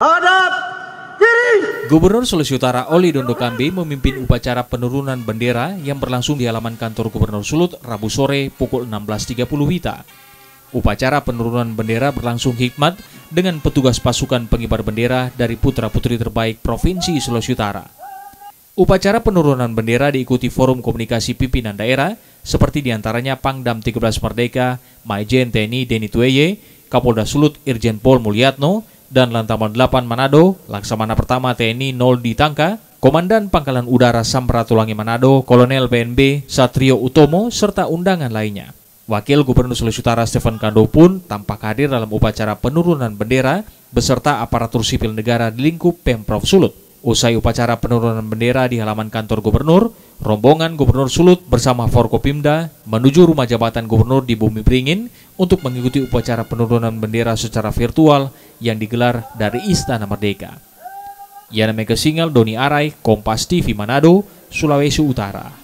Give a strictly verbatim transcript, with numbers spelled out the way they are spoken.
Hadap kiri. Gubernur Sulawesi Utara Oli Dondo Kambe memimpin upacara penurunan bendera yang berlangsung di halaman kantor Gubernur Sulut Rabu sore pukul enam belas tiga puluh WITA. Upacara penurunan bendera berlangsung hikmat dengan petugas pasukan pengibar bendera dari putra-putri terbaik Provinsi Sulawesi Utara. Upacara penurunan bendera diikuti forum komunikasi pimpinan daerah seperti diantaranya Pangdam tiga belas Merdeka, Maijen T N I Deni Tueye, Kapolda Sulut Irjen Pol Mulyatno, dan Lantamal delapan Manado, Laksamana Pertama T N I nol Ditangka, Komandan Pangkalan Udara Samratulangi Manado, Kolonel P N B Satrio Utomo, serta undangan lainnya. Wakil Gubernur Sulawesi Utara Stefan Kando pun tampak hadir dalam upacara penurunan bendera beserta aparatur sipil negara di lingkup Pemprov Sulut. Usai upacara penurunan bendera di halaman kantor Gubernur, rombongan Gubernur Sulut bersama Forkopimda menuju rumah jabatan Gubernur di Bumi Beringin untuk mengikuti upacara penurunan bendera secara virtual yang digelar dari Istana Merdeka. Yana Mega Singal, Doni Arai, Kompas T V Manado, Sulawesi Utara.